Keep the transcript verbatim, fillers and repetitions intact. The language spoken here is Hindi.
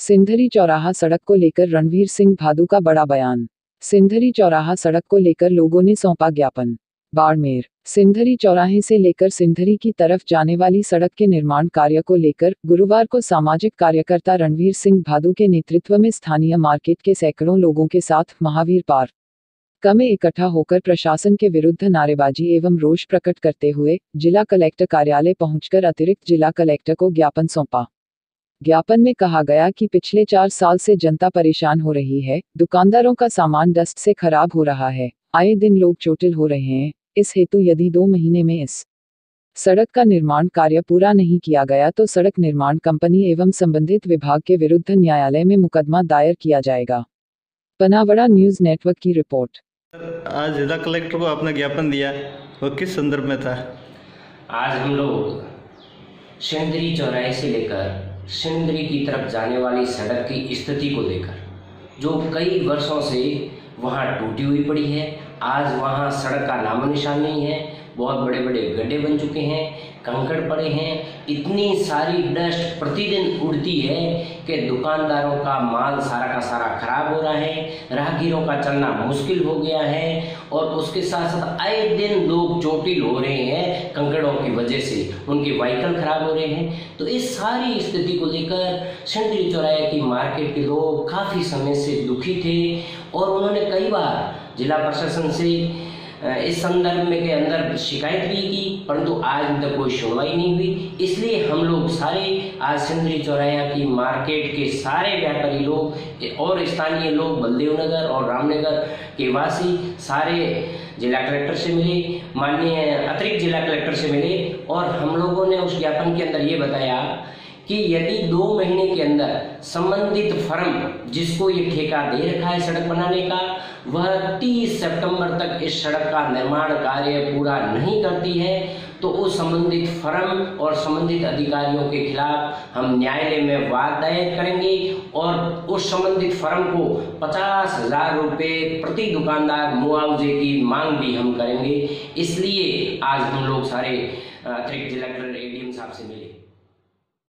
सिंधरी चौराहा सड़क को लेकर रणवीर सिंह भादु का बड़ा बयान। सिंधरी चौराहा सड़क को लेकर लोगों ने सौंपा ज्ञापन। बाड़मेर। सिंधरी चौराहे से लेकर सिंधरी की तरफ जाने वाली सड़क के निर्माण कार्य को लेकर गुरुवार को सामाजिक कार्यकर्ता रणवीर सिंह भादु के नेतृत्व में स्थानीय मार्केट के सैकड़ों लोगों के साथ महावीर पार्क में इकट्ठा होकर प्रशासन के विरुद्ध नारेबाजी एवं रोष प्रकट करते हुए जिला कलेक्टर कार्यालय पहुंचकर अतिरिक्त जिला कलेक्टर को ज्ञापन सौंपा। ज्ञापन में कहा गया कि पिछले चार साल से जनता परेशान हो रही है, दुकानदारों का सामान डस्ट से खराब हो रहा है, आए दिन लोग चोटिल हो रहे हैं। इस हेतु यदि दो महीने में इस सड़क का निर्माण कार्य पूरा नहीं किया गया तो सड़क निर्माण कंपनी एवं संबंधित विभाग के विरुद्ध न्यायालय में मुकदमा दायर किया जाएगा। पनावड़ा न्यूज नेटवर्क की रिपोर्ट। आज जिला कलेक्टर को आपने ज्ञापन दिया, वो किस संदर्भ में था? आज हम लोग सिंधरी चौराहे से लेकर सिंधरी की तरफ जाने वाली सड़क की स्थिति को लेकर, जो कई वर्षों से वहाँ टूटी हुई पड़ी है, आज वहाँ सड़क का नामो निशान नहीं है, बहुत बड़े बड़े गड्ढे बन चुके हैं, कंकड़ पड़े हैं, इतनी सारी डस्ट प्रतिदिन उड़ती है कि दुकानदारों का माल सारा का सारा खराब हो रहा है, राहगीरों का चलना मुश्किल हो गया है और उसके साथ साथ आए दिन लोग चोटिल हो रहे हैं कंकड़ों की वजह से, उनके व्हीकल खराब हो रहे हैं। तो इस सारी स्थिति को लेकर सिंधरी चौराहे की मार्केट के लोग काफ़ी समय से दुखी थे और उन्होंने कई बार जिला प्रशासन से इस संदर्भ में के अंदर शिकायत भी की, परंतु आज तक कोई सुनवाई नहीं हुई। इसलिए हम लोग सारे आज सिंधरी चौराहा की मार्केट के सारे व्यापारी लोग और स्थानीय लोग, बलदेव नगर और रामनगर के वासी सारे जिला कलेक्टर से मिले, माननीय अतिरिक्त जिला कलेक्टर से मिले और हम लोगों ने उस ज्ञापन के अंदर ये बताया कि यदि दो महीने के अंदर संबंधित फर्म जिसको ये ठेका दे रखा है सड़क बनाने का, वह तीस सितंबर तक इस सड़क का निर्माण कार्य पूरा नहीं करती है तो उस संबंधित फर्म और संबंधित अधिकारियों के खिलाफ हम न्यायालय में वाद दायर करेंगे और उस संबंधित फर्म को पचास हजार रुपये प्रति दुकानदार मुआवजे की मांग भी हम करेंगे। इसलिए आज हम लोग सारे अतिरिक्त जिला कलेक्टर एडीएम साहब से मिले।